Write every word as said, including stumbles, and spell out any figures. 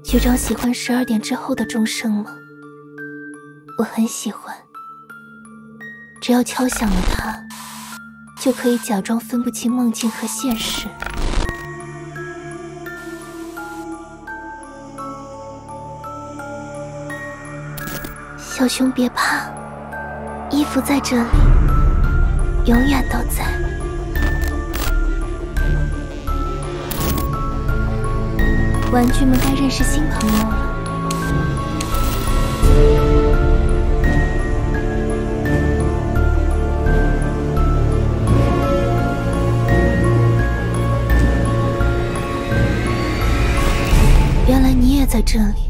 学长喜欢十二点之后的钟声吗？我很喜欢，只要敲响了它，就可以假装分不清梦境和现实。小熊别怕，衣服在这里，永远都在。玩具们该认识新朋友了。原来你也在这里。